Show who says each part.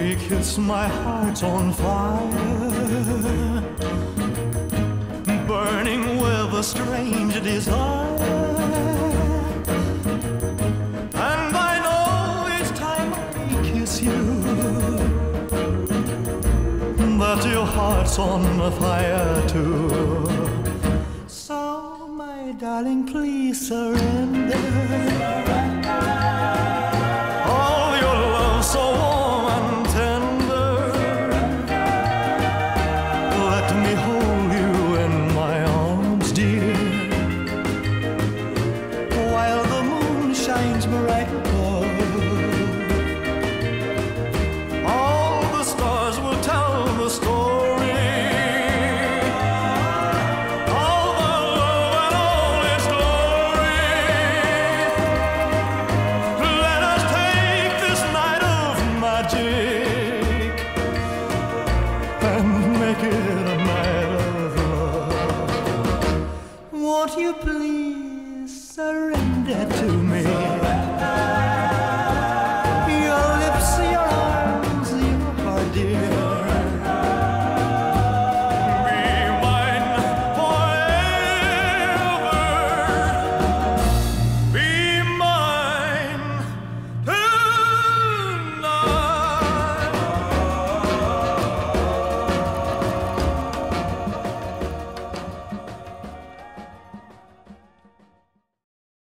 Speaker 1: kiss, my heart's on fire, burning with a strange desire. And I know each time I kiss you that your heart's on fire too. So, my darling, please surrender. All your love so warm and tender. Let me hold you in my arms, dear, while the moon shines bright above. All the stars will tell the story. Won't you please